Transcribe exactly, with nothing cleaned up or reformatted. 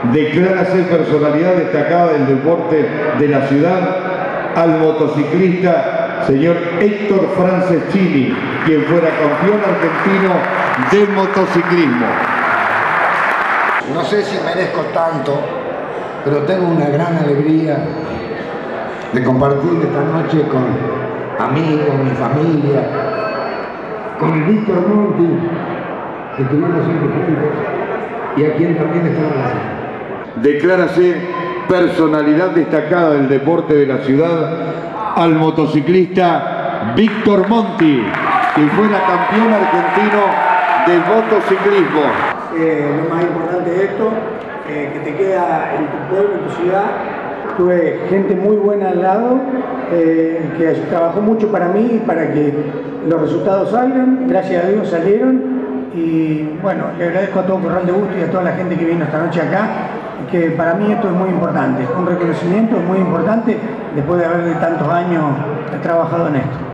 Declárase personalidad destacada del deporte de la ciudad al motociclista señor Héctor Franceschini, quien fuera campeón argentino de motociclismo. No sé si merezco tanto, pero tengo una gran alegría de compartir esta noche con amigos, mi familia, con el Víctor Monti, que tuvimos siempre juntos, y a quien también estaba haciendo. Declárase personalidad destacada del deporte de la ciudad al motociclista Víctor Monti, quien fuera campeón argentino de motociclismo. Eh, lo más importante de esto, eh, que te queda en tu pueblo, en tu ciudad. Tuve gente muy buena al lado, eh, que trabajó mucho para mí y para que los resultados salgan. Gracias a Dios salieron. Y bueno, le agradezco a todo Corral de Bustos y a toda la gente que vino esta noche acá, que para mí esto es muy importante, un reconocimiento es muy importante después de haber de tantos años trabajado en esto.